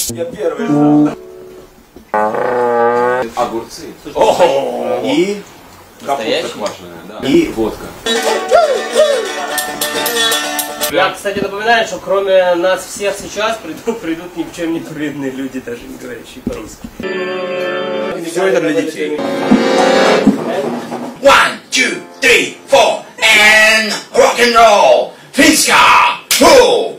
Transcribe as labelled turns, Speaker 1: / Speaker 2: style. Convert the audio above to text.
Speaker 1: Я первый ждал. Огурцы. И капуста квашеная, да. И водка.
Speaker 2: Я, кстати, напоминаю, что кроме нас всех сейчас придут ни в чем не повинные люди, даже не говорящие по-русски.
Speaker 1: Все это для детей.
Speaker 3: 1, 2, 3, 4 and rock and roll. Finska. 2.